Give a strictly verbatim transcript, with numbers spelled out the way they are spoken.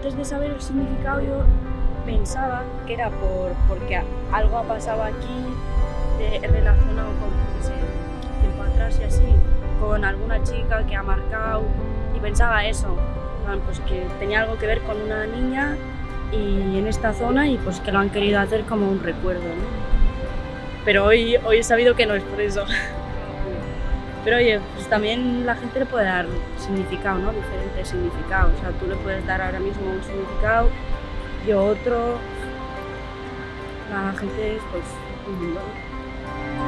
antes de saber el significado yo pensaba que era por, porque algo ha pasado aquí de, relacionado con, no sé, tiempo atrás y así, con alguna chica que ha marcado, y pensaba eso, pues que tenía algo que ver con una niña y en esta zona y pues que lo han querido hacer como un recuerdo, ¿no? Pero hoy, hoy he sabido que no es por eso. Pero oye, pues también la gente le puede dar significado, ¿no? Diferentes significados. O sea, tú le puedes dar ahora mismo un significado, yo otro. La gente es pues un mundo, ¿no?